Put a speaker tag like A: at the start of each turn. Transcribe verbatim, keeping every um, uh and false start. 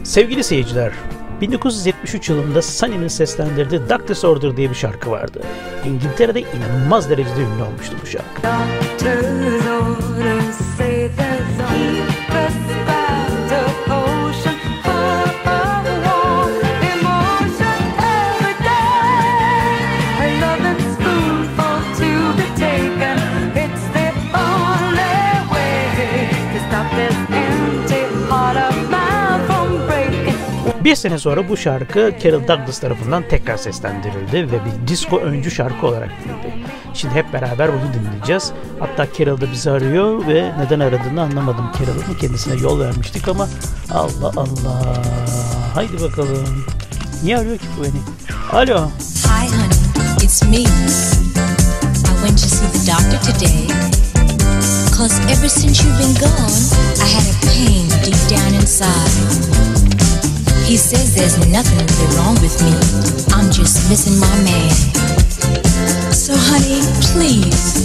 A: Sevgili seyirciler, bin dokuz yüz yetmiş üç yılında Sunny'nin seslendirdiği Doctor's Order diye bir şarkı vardı. İngiltere'de inanılmaz derecede ünlü olmuştu bu şarkı. Bir sene sonra bu şarkı Carol Douglas tarafından tekrar seslendirildi ve bir disco öncü şarkı olarak bilindi. Şimdi hep beraber bunu dinleyeceğiz. Hatta Carol da bizi arıyor ve neden aradığını anlamadım Carol'ın. Kendisine yol vermiştik ama Allah Allah. Haydi bakalım. Niye arıyor ki bu beni? Alo.
B: Hi honey, it's me. I went to see the doctor today. Cause ever since you've been gone, I had a pain deep down inside. He says there's nothing really wrong with me. I'm just missing my man. So honey, please